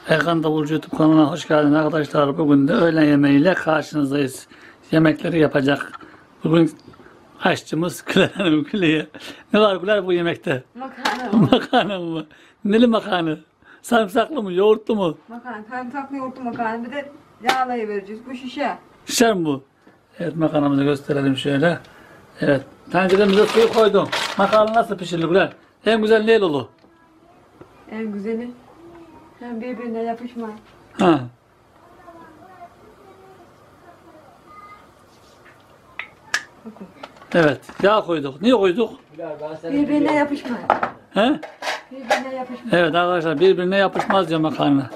Erkan Davulcu YouTube kanalına hoş geldiniz arkadaşlar. Bugün de öğlen yemeğiyle karşınızdayız. Yemekleri yapacak. Bugün aşçımız Güler Hanım Güler'e. Ne var Güler bu yemekte? Makarna. Makarna mı? Neli makarna? Sarımsaklı mı? Yoğurtlu mu? Makarna. Sarımsaklı yoğurtlu makarna. Bir de yağlayı vereceğiz. Bu şişe. Şişer mi bu? Evet, makarnamızı gösterelim şöyle. Evet. Tenceremize suyu koydum. Makarna nasıl pişirilir Güler? En güzel neyle olur? En güzeli. Hem birbirine yapışmaz. Ha. Bakın. Evet. Yağ koyduk. Niye koyduk? Birbirine yapışmaz. He? Birbirine yapışmaz. Evet arkadaşlar, birbirine yapışmaz diyor makarna.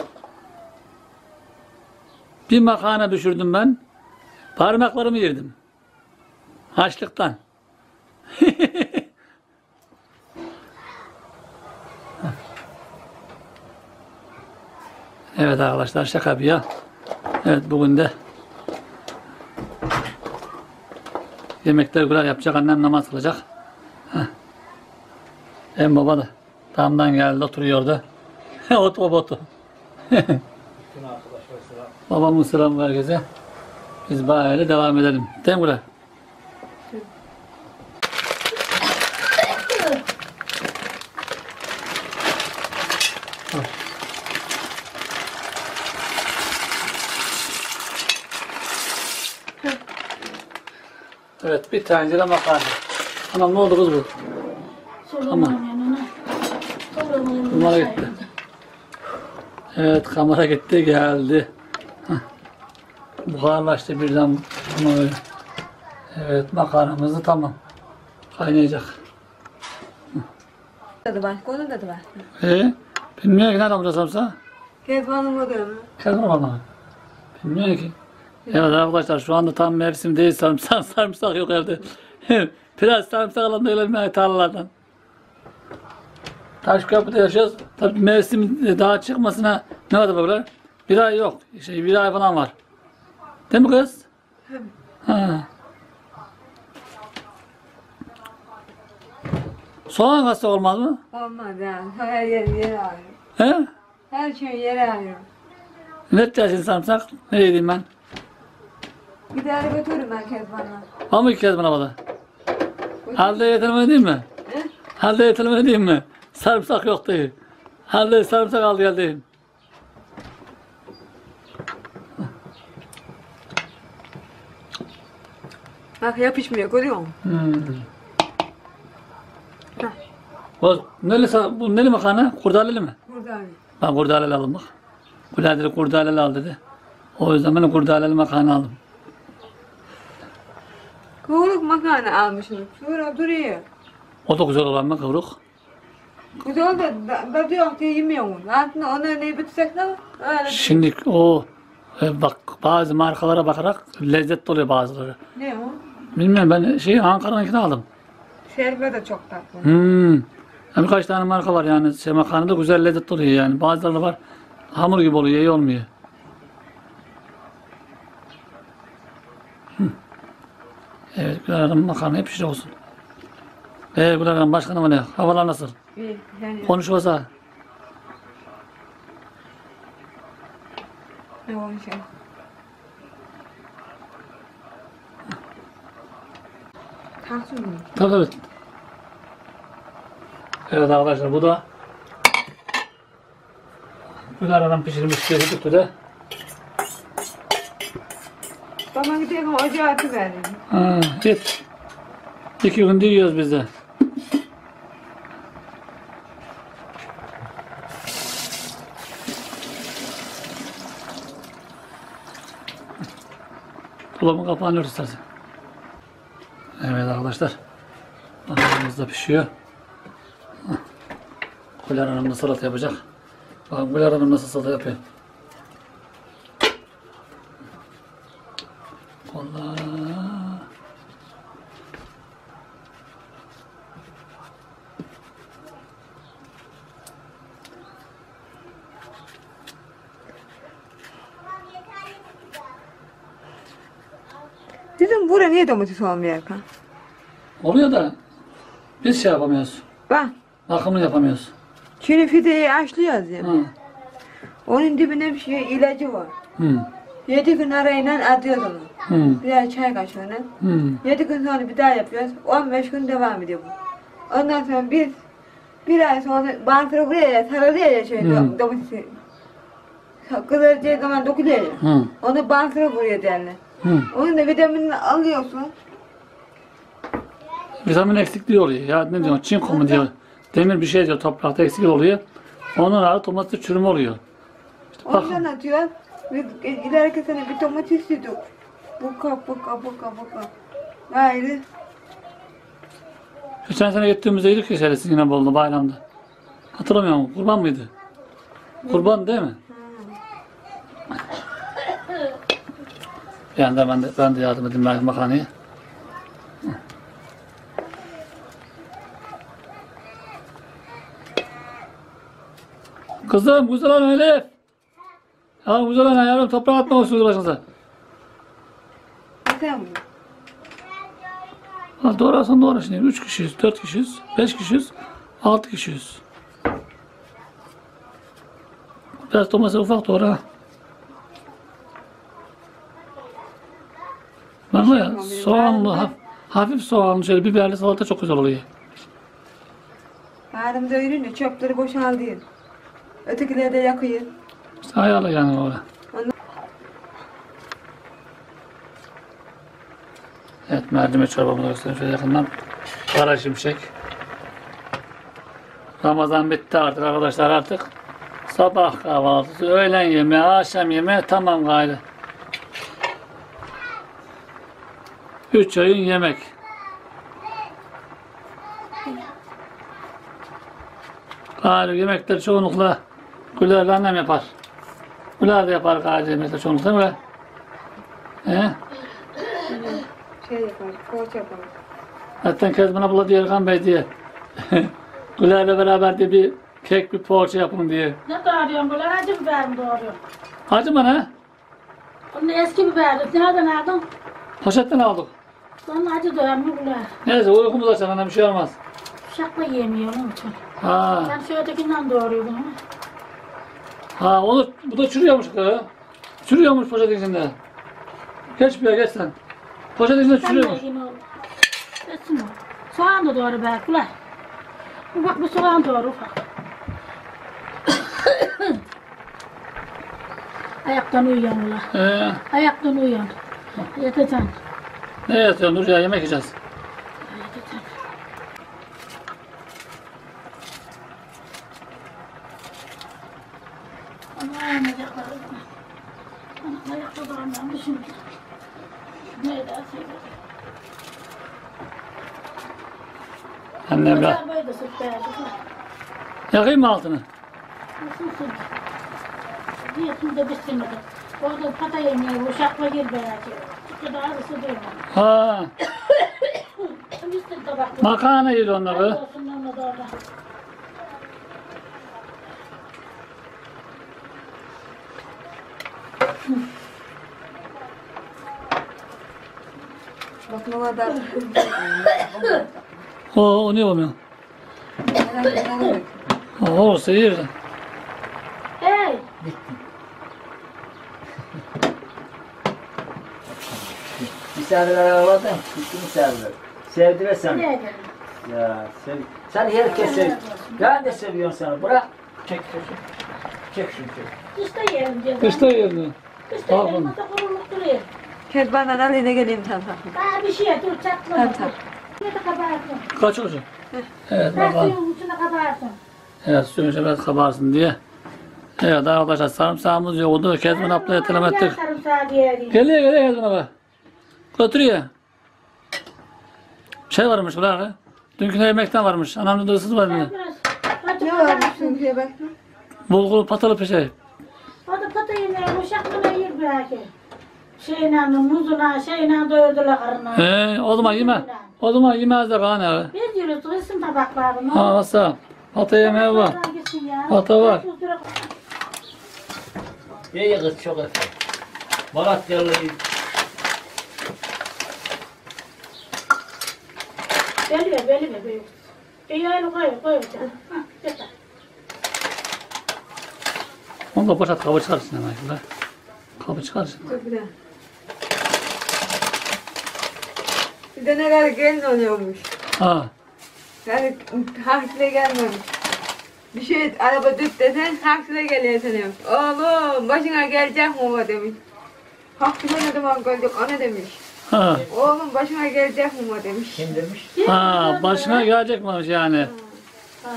Bir makarna düşürdüm ben. Parmaklarımı yedim. Açlıktan. Evet arkadaşlar, şaka bir ya. Evet, bugün de yemekler güzel yapacak. Annem namaz kılacak. En baba da damdan geldi, oturuyordu. Otu botu. Babamın selamı herkese. Biz böyle devam edelim. Değil mi Güler? Evet, bir tencere makarna. Anam, ne oldu kız bu? Tamam. Kamera gitti. Evet, kamera gitti geldi. Buharlaştı birden. Evet, makarnamız tamam. Kaynayacak. Tadı var. Onun tadı var. Bilmiyorum ki nereden bulacağız sarımsağı? Kezban'ın o da mı? Kezban bana. Bilmiyorum ki. Evet arkadaşlar, şu anda tam mevsim değil, sarımsak yok evde. Biraz sarımsak alalım da gelelim tarlalardan. Taşköprü'de yaşıyoruz. Tabii mevsim daha çıkmasına ne kadar böyle? Bir ay yok. Bir ay falan var. Değil mi kız? Ha. Soğan kası olmaz mı? Olmaz yani. Her yere ayrı. He? Her şey yere ayrı. Ne edeceksin sarımsak? Ne yedeyim ben? Bir daha götürürüm ben Kezban'la. Var mı iki kez bana bana? Halde yetermedi değil mi? He? Halde yetermedi değil mi? Sarımsak yok değil. Halde sarımsak aldı geldi. Bak yapışmıyor. Görüyor musun? Heh. Bu neli makarna? Kurdaleli mi? Burada. Ben kurdaleli aldım bak. Güler dedi kurdaleli al dedi. O yüzden ben kurdaleli makarna aldım. Kıvrık makarna almışım. Şurada duruyor. O da güzel olan mı kıvrık? Güzel de yok diye yemiyorum. Aslında onu ne bitsek de öyle. Şimdi o bak, bazı markalara bakarak lezzetli oluyor bazıları. Ne o? Bilmiyorum, ben Ankara'nınkini aldım. Şerbe de çok tatlı. Birkaç tane marka var yani, makarna da güzel lezzetli oluyor yani. Bazıları da var hamur gibi oluyor, iyi olmuyor. Evet, Güler Hanım makarna hep pişir olsun. Güler Hanım başkanım, ne? Havalar nasıl? İyi, yani. Konuşmasa. Ne olmuş ya? Kalsın mı? Tabii tabii. Evet arkadaşlar, bu da Güler Hanım pişirmiş bir kutuda. Baba gidelim ocağa atıverdim. Git. 2 günde yiyoruz biz de. Dolabın kapağını ört istersen. Evet arkadaşlar. Makarnamız da pişiyor. Güler Hanım da salata yapacak. Bakın Güler Hanım nasıl salata yapıyor. Allah. Dedim buraya niye domates olmuyor Erkan? Oluyor da biz yapamıyoruz. Bak. Bakımını yapamıyoruz. Şimdi fideyi açlıyoruz yani. Ha. Onun dibine bir şey ilacı var. Hı. 7 gün arayla atıyoruz onu. Hı. Bir daha çay kaşığına. Hı. 7 gün sonra bir daha yapıyoruz. 15 gün devam ediyor bu. Ondan sonra bir ay sonra bantırı buraya sarılıyor ya şey domatesi. Kızarıcı zaman dokunuyor ya. Hı. Onu bantırı vuruyor derler. Hı. Onun da vitaminini alıyorsun. Vitamin eksikliği oluyor. Ya ne diyor? Çinko mu diyor. Demir bir şey diyor. Toprakta eksik oluyor. Onun ağrı domates çürüme oluyor. İşte bak. Ondan atıyor. İleriki sene bir domates yedik. Buka. Gayrı. Geçen sene gittiğimizde yedik ya şerefsiz yine Bolu'da bayramda. Hatırlamıyor musun? Kurban mıydı? Kurban değil mi? Yani de ben de yardım edeyim makarnaya. Kızım güzel ana Elif. Ya güzel ana yavrum toprak atma olsun başınıza. Sen mi? Ha, doğrasan doğra şimdi. 3 kişiyiz, 4 kişiyiz, 5 kişiyiz, 6 kişiyiz. Biraz domates ufak doğra. Bana ya soğanlı, hafif soğanlı şöyle biberli salata çok güzel oluyor. Badem de ürünü çöpleri boşaltıyor. Ötekileri de yakıyor. İşte ayarla yani orada. Evet mercimek çorbamızı göstereyim şöyle yakından. Kara şimşek. Ramazan bitti artık arkadaşlar artık. Sabah kahvaltısı, öğlen yemeği, akşam yemeği tamam gayrı. 3 öğün yemek. Gayrı yemekler çoğunlukla Güler'le annem yapar. Güler de yapar gayrı yemekler çoğunlukla değil mi? He? Şey yapar, poğaça yapar. Zaten Kezban abla diye Erkan Bey diye. Güler'le beraber de bir kek bir poğaça yapın diye. Ne doğruyorsun böyle? Acı biber mi doğruyorsun? Hacı mı ne? Onun eski biberdi. Nereden aldın? Poşetten aldık. Onun acı doğruyor böyle. Neyse uykumuz açan anne bir şey olmaz. Şakla yemiyor onun için. Ha, Ben şöylekinden doğruyordum ama. ha onu bu da çürüyormuş kız. Çürüyormuş poşetin içinde. Geç bir geç sen. Poşetin içinde Sen de çürüyormuş. yine o. Etsin o. Soğan da doğru belki ulan. Ufak bir soğan doğru ufak. Ayaktan uyuyorsun ulan. Ayaktan uyuyorsun. Yatacaksın. Ne yatıyorsun dur ya yemek yiyeceğiz. Yatacaksın. Aman ayaklarım. Aman ayakta duramıyorum şimdi. Ne edersin? Annem la. Arabayı da süt verdik. Yakayım mı altını? Nasıl süt? Diyetini de bitirmedi. Orada pata yemeği, uşakla gir belki. Çıktı da arası duymadı. Ha, Üstü tabaklı. makarna yiyor onları. Olsun onunla da orada. Bak ne kadar. O ne olmuyor? O olursa yer. Hey! Misafirler ağladın. Gitti misafirler. Sevdiler seni. Nereye geldin? Ya sen herkes sev. Ben de seviyorum seni. Bırak. Çek şunu. Çek şunu çek. Kışta yiyelim diye. Kışta yerini. Kışta Al yiyelim. bunu. Masa kuruluk duruyor. Kezban'dan alayım da geleyim sen. Daha bir şey dur çatlama. Tamam, tamam. Ne de kabarsın. Kaç olacak? Evet Her bakalım. suyun içine kabarsın. Evet suyun içine biraz kabarsın diye. Evet arkadaşlar sarımsağımız yoğurdu. Kezban ablaya telam ettik. Sarımsağı diyelim. Geliyor Kezban abla. Götürüyor. Şey varmış bunlar. Dünkü yemekten varmış. Anamın da ısıt var mı? Ne varmış şimdi bak. Bulgur patalı peşe. O da pata yemeği, uşakla yer belki. Şeyle, muzuna, şeyle doyurdular karnına. O zaman yeme. O zaman yemez de kan abi. Biz yiyoruz, ısın tabaklarını. Ha nasıl? Pata yemeği var. Gitsin ya. Pata var. İyi kız çok efendim. Malatyalı. Belli büyük. İyi öyle koy canım. Hah, yeter. Onu da boşalt, kabı çıkarsın hemen şurada. Kabı çıkarsın. Dur bir daha. Bir de ne kadar gelin oluyormuş. Ha. Yani taksile gelmemiş. Bir şey araba düt desen taksile geliyor sanıyorum. Oğlum başına gelecek mi o demiş. Taksile ne zaman gelecek ana demiş. Ha. Oğlum başına gelecek mi o demiş. Kim demiş? Ha, başına gelecek mi yani? Ha.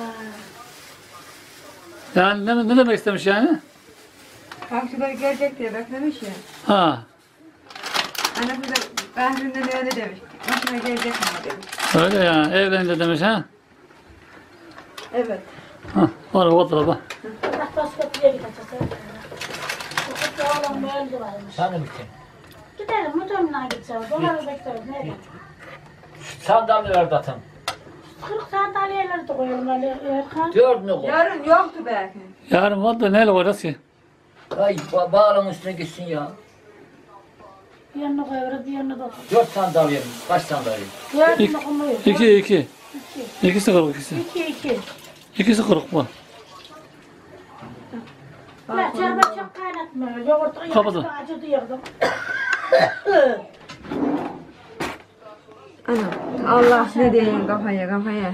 Yani ne demek istemiş yani? Taksiler gelecek diye beklemiş ya. Ha. Anne burada kahrından öyle demiş. Başına gelecek mi o demiş. Öyle yani, evlenince demiş ha. Evet. Ha, var o tarafa. Allah başka bir yere gideceğiz. Çok oğlan böyle varmış. Sen de bittin. Gidelim motoruna gideceğiz. Doları bekleriz. Nerede? Sandalyeler zaten. 40 sandalyeleri de koyalım öyle Erkan. 4 mü koy? Yarın yoktu belki. Yarın var da neyle koyacağız ki? Ay bağlanın üstüne gitsin ya. Bir yanına koyuyoruz, bir yanına da koyuyoruz. 4 sandalye mi? Kaç sandalye? Dördünü koyuyoruz. 2. İkisi kırık ikisi. 2. İkisi kırık bu. Ya çorba çok kaynatmıyor. Yoğurtu Kapadı. acı duyuyordum. Ana Allah ne diyeyim kafaya.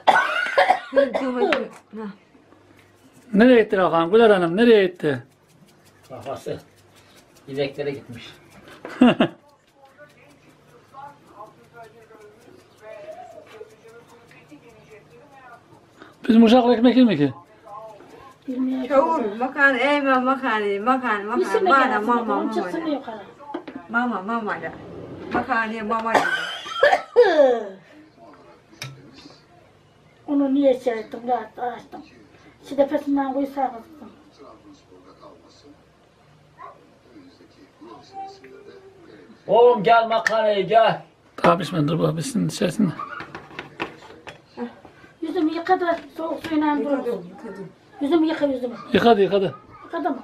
Nereye gitti Hakan? Güler Hanım nereye gitti? Kafası. İneklere gitmiş. Bizim uşakla ekmek yemek ki. Bilmiyorum. Kavur, makarna, eymen, makarna. İsim de Mama, gelsin. mama. Onun çıksın yukarı. Mama da. Makarnaya mama da. Onu niye çektim? Rahat açtım. Şidefesinden koysa kızdım. Oğlum gel makarnaya gel. Daha pişmedi dur bak bitsin içerisinde. Yüzümü yıkadı. Soğuk suyla durursun. Yüzümü yıka yüzümü. Yıkadı. Yıkadı mı?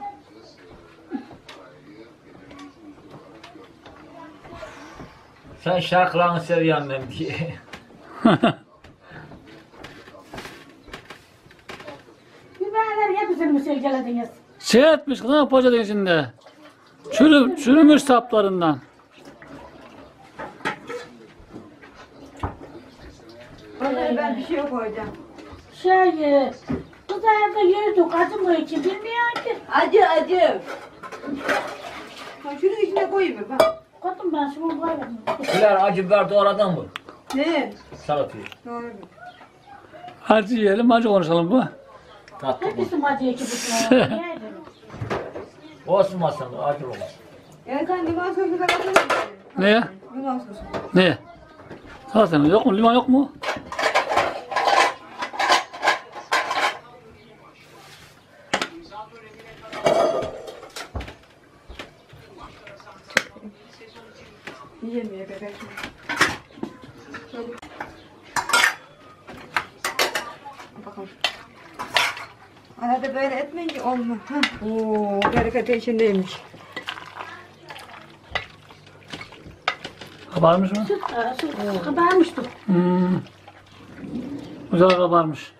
Sen şarkılarını seviyorsun dedim ki. Biberler hepsini mi silkelediniz? Şey etmiş kızım poşetin içinde. Çürümüş saplarından. Vallahi ben bir şey koyacağım. Kızarda yiyorduk. Acımıyor ki. Bilmiyor ki. Acı. Ha, şunu içine koyayım mı? Bak. Koydum ben şimdi koymadım. Güler acı biber doğradın mı? Ne? Salatayı. Doğru. Acı yiyelim acı konuşalım bu. Tatlı bu. Hepsi acıya ki bu. Niye edin? Olsun masanı acı olmaz. Erkan limon sosu da katılır mısın? Neye? Limon sosu. Neye? Zaten yok mu? Limon yok mu? Yiyemiyor bebek. Şöyle. Bakalım. Arada böyle etmeyince olmaz. Oo, bereketi içindeymiş. Kabarmış mı? Süt kabarmıştı. Güzel kabarmış.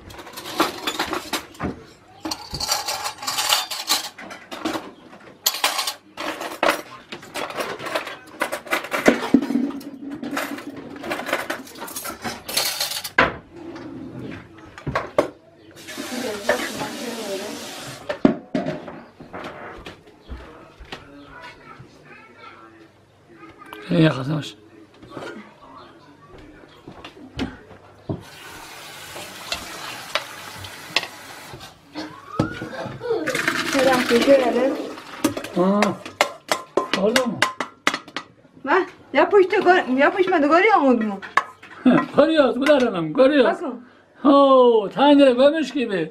Şöyle yakasınmış. Selam şöyle. Oldu mu? Bak yapışmadı görüyor musun? Görüyoruz Güler Hanım, görüyoruz. Bakın. Oo, tencere gömüş gibi.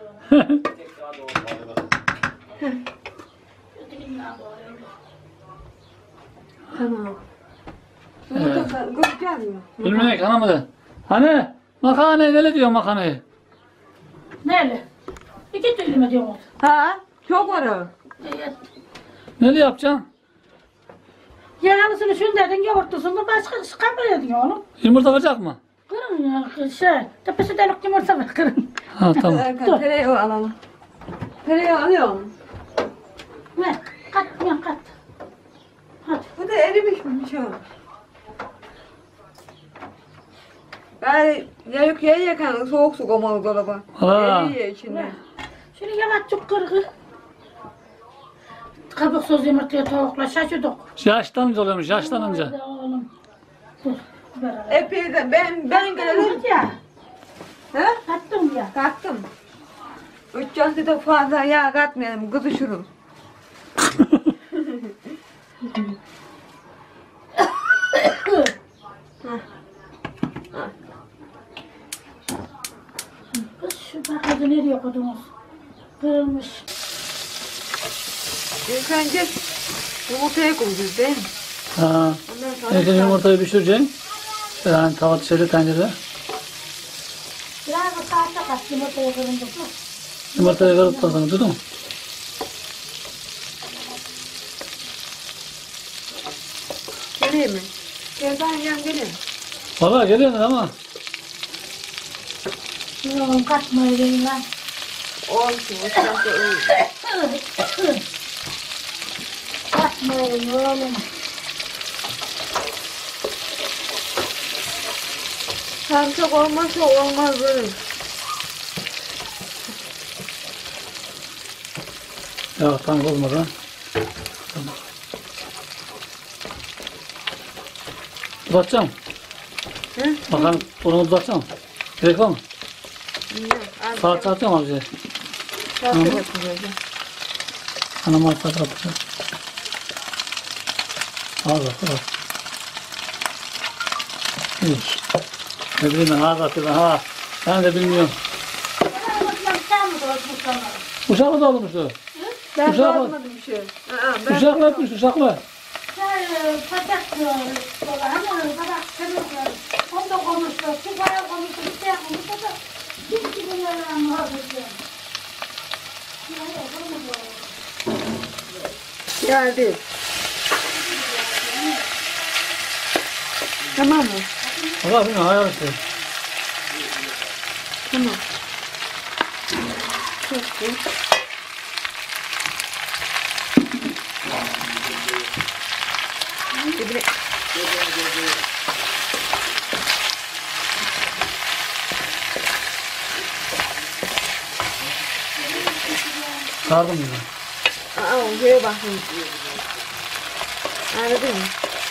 Tamam. Bunu da göreceğiz mi? Bilmemek anlamadı. Hani? Makarna ne diyor makarnayı? Neyle? İki türlü mü diyorsun? Ha? Çok var o. Ne yapacaksın? Yağlısını şunu dedin, yoğurtlusunu başka kabul edin oğlum. Yumurta kıracak mı? Kırın ya, tepesi delik yumurta var, kırın. Ha tamam. Erkan tereyağı alalım. Tereyağı alıyorum. Ver. Kat ben kat. Hadi. Bu da erimiş mi bir şey olmuş. Bari yarık yere yakan soğuk su koymalı dolaba. Aa. Eriyor içinde. Şunu yavaş çok kırgı. Kabuk söz yumurtaya tavukla şaşırdık. Yaşlanınca oluyormuş, yaşlanınca. Hadi oğlum. Dur. Ver. Epey de ben gelelim. Hadi ya. He? Kattım ya. Kalktım. 3 da fazla yağ katmayalım, kızışırım. Kız şu bakıcı nereye koydunuz? Kırılmış. İlk önce yumurtaya koyacağız değil mi? Ha. Ondan sonra İlk önce yumurtayı pişireceksin. Yani tava şeyde tencerede. Biraz da salça kat yumurtaya kırılmış. Yumurtayı kırıp tadını duydun mu? geleyim mi? Gel ben yan geleyim. Valla geliyorsun ama. Oğlum katmayın lan. Olsun, o tarafta öyle. Katmayın oğlum. Sarımsak olmazsa olmaz böyle. Ya tam bozmadan. Tamam. Uzatacağım. Hı? Bakalım onu uzatacağım. Gerek var mı? Yok, az Salça atacağım abi. salça Hı. katacağız. Anam salça atacağım. Az at. İyi. Ne bileyim ben az atıyorum. Ha. Ben de bilmiyorum. Uşaklı da olmuştu. Ben Uşak- bakmadım bir şey. Ben Uşaklı yapmış uşaklı. geldi. Tamam mı? Allah bilmiyorum hayal işte. Tamam. Çok iyi. Dibine. Sardım bunu. Şuraya bakın. Anladın mı?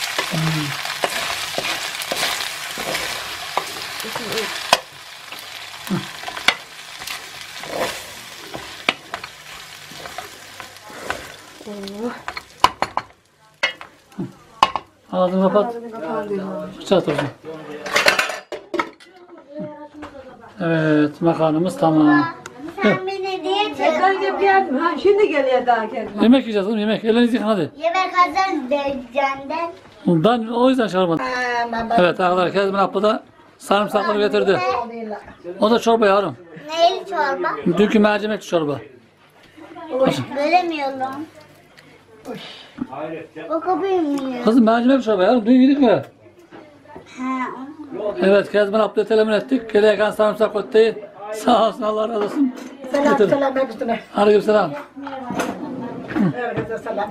Ağzını kapat. Ağzını kapandı. Bıçak dursun. Evet makarnamız tamam. Sen beni diye Tekrar gidip geldim. Ha, şimdi geliyor daha kendime. Yemek yiyeceğiz oğlum yemek. Elinizi yıkın hadi. yemek hazır diyeceğimden. Ben o yüzden çağırmadım. Evet arkadaşlar Kezban abla da sarımsakları getirdi. O da çorba yavrum. Neyli çorba? Dünkü mercimekli çorba. Göremiyorum. Bakabilir miyim? Kızım mercimek çorba yavrum. Dün yedik mi? Ha. Evet Kezban abla telemin ettik. Geleyken sarımsak kötteyi. Sağ olsun Allah razı olsun. Selam Getirdi. selam hepsine. Aleyküm selam. Herkese selam.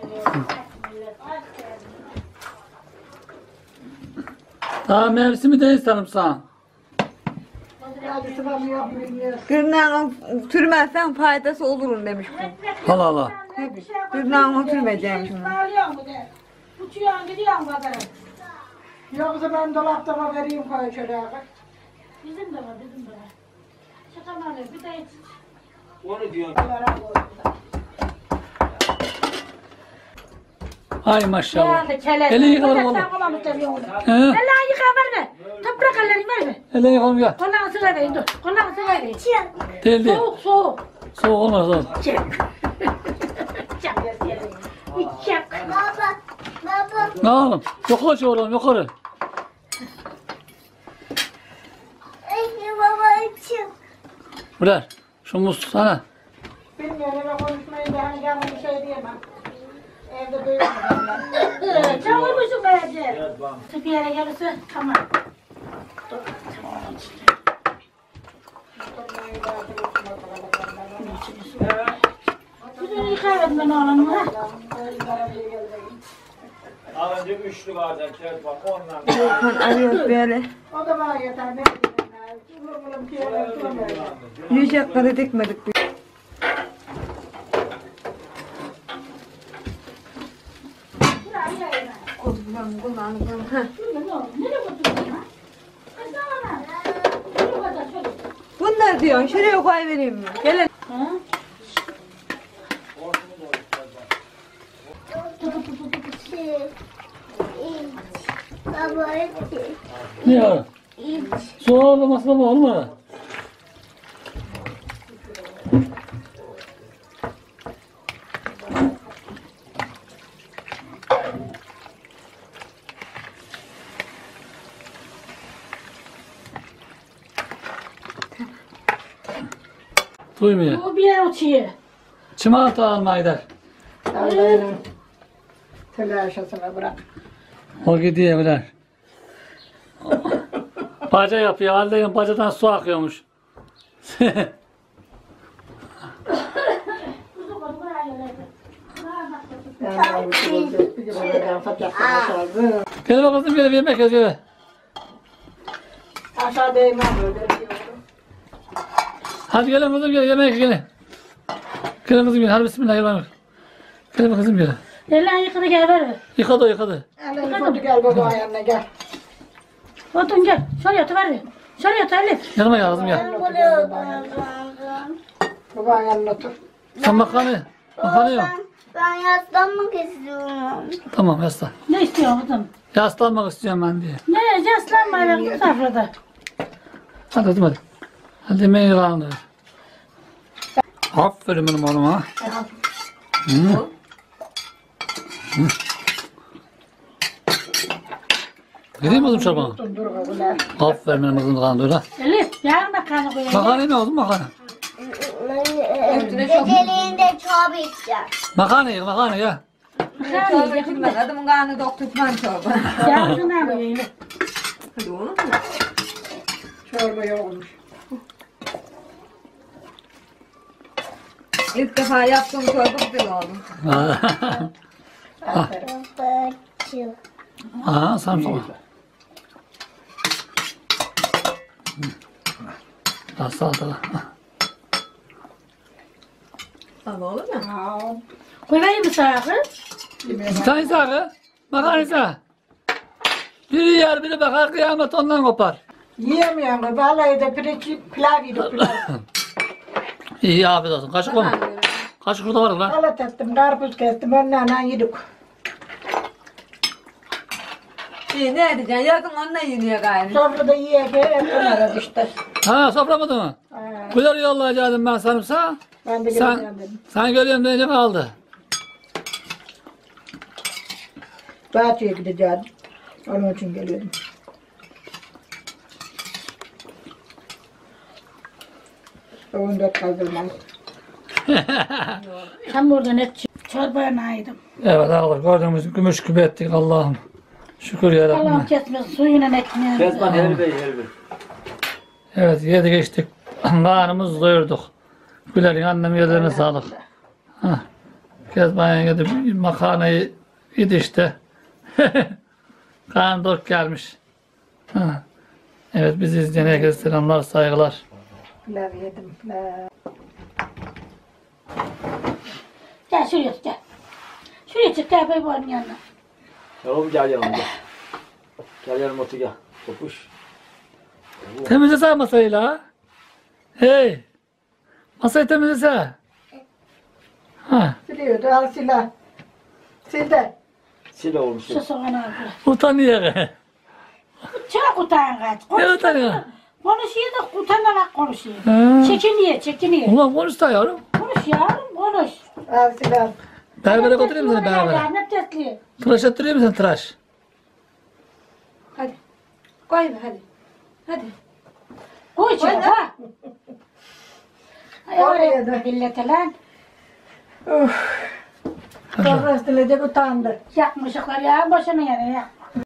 Daha mevsimi değil sarımsağın. Hadi sıram yok bilmiyorum. Tırnağını sürmezsen faydası olurum demiş bu. Allah Allah. Tabii. Tırnağını sürmeyeceğim şunu. Uçuyorsun gidiyorsun pazara. Yoksa ben dolaptama vereyim koy şöyle. Bizim de var bizim de var. Şakalarla bir de Onu diyorum. Ay maşallah. geldi kelek. Eli yıkalım oğlum. Sen olanı seviyorsun. He? Allah'ı yıka verme. Toprak ellerini verme. Elini yıkalım gel. Konağın sıra verin dur. Konağın sıra verin. Değil değil. Soğuk soğuk. Soğuk olmaz oğlum. Çek. Çek. Çek. Baba. Baba. Ne oğlum? Yukarı oğlum yukarı. Ay baba açım. Birer. Şu muz sana. Bilmiyorum eve konuşmayı da hani ben bunu şey diyemem. Evde duyuyorum. Çavurmuşsun böylece. Tıp yere gelirse tamam. yıkayamadım ben oğlanı ha. Az önce üçlü vardı. Kezban ondan. Volkan arıyor böyle. O da bana yeter. Ne bileyim ben. Kıyamam. Yiyecekleri dikmedik. Kullandım. Nereye götürdün ha? Kız oğlan. Nereye götürdün? Bunlar diyorsun. Şuraya koy vereyim mi? Gelin. Ha? Baba içi. Ne ya? Soğan olmasa mı olma? Duymuyor. Bu bir yer uçuyor. Çimento almaya gider. Allah'ın telaşesine bırak. O gidiyor birer. Baca yapıyor. Haldeyin bacadan su akıyormuş. Kuzu kuzu buraya geldi. Yani bir gibi böyle fatihasına sardı. Gel bak kızım gel bir yemek yaz gel. Aşağı değmem böyle. Hadi gelin kızım gel yemek gelin. Gelin kızım gel. Hadi bismillahirrahmanirrahim. Gelin kızım gel. Ellerini yıkadı gel ver. Yıkadı o yıkadı. Elini koydu gel baba yanına gel. Otur gel. Şuraya yatı ver. Şuraya yatı Elif. Yanıma gel kızım gel. Baba yanına otur. Sen makarna. Makarna yok. Ben yaslanmak istiyorum. Tamam yaslan. Ne istiyorsun kızım? Yaslanmak istiyorum ben diye. Ne yaslanmayla kız safrada. Hadi kızım hadi. Hadi yemeği yıkandı. Aferin benim oğluma. Hı. Hı. Gideyim mi kızım çorbana? Dur böyle. Aferin benim kızım kandı öyle. Elif yarın makarna koyalım. Makarna yeme oğlum makarna. Geceliğinde çorba içeceğim. Makarna ye makarna ya. Çorba içilmez. Adamın karnı dok tutman çorba. Yarın ne koyalım? Hadi oğlum. Çorba yoğurmuş. İlk defa yaptığım çorba güzel oldu. Aferin. Babacığım. Aha sarımsak. Az salatalı. Ama olur mu? Koyayım mı sağa kız? Bir tane sakı. Makarna ise. Biri yer biri bakar kıyamet ondan kopar. Yiyemiyorum da vallahi de pilav yedik pilav. İyi afiyet olsun. Kaşık var mı? Kaşık burada var lan. Salat ettim, karpuz kestim, onlarla yedik. İyi ne edeceksin? Yakın onunla yeniyor gayrı. Sofrada yiyek hep onlara işte. Ha soframadı mı? Ha, Güler yollayacaktım ben sarımsağı. ben de Sen, geleceğim dedim. sen görüyorum deyince kaldı. Bahçeye gideceğim. Onun için geliyordum. Onu da kaldırmam. Sen buradan et çorbaya naydım. Evet ağlar gördüğümüz gümüş gibi ettik Allah'ım. Şükür ya Allah'ım Rabbim. kesmesin suyuna ekmeğini. Kezban her bey her bey. Evet yedik içtik. Karnımızı doyurduk. Güler'in annem yerlerine sağlık. Hah. Kezban'a gidip makarnayı yedi işte. Karnı tok gelmiş. Ha. Evet bizi izleyen herkese selamlar saygılar. Pilav yedim. Pilav. Gel şuraya gel. Şuraya çık gel babanın yanına. Oğlum gel yanıma gel. Gel yanıma otur gel. Kopuş. Temizlesene masayı la. Hey. Masayı temizlesene. Ha. Siliyordu, al silah. Sil de. Sil oğlum sil. Şu soğanı al bırak. Utanıyor. Çok utangaç. Ne utanıyor? Konuşuyor da utanarak konuşuyor. Ha. Çekiniyor, çekiniyor. Ulan konuş da yavrum. Konuş yavrum, konuş. Al silah. Berbere götüreyim mi seni berbere? Ne tetli. Tıraş ettiriyor musun tıraş? Hadi. Koy be hadi. Hadi. Koy içeri, Koy ha. Ay Oraya oraya da. millete lan. Sonra üstüne utandı. Yakmışıklar ya, boşuna yani ya.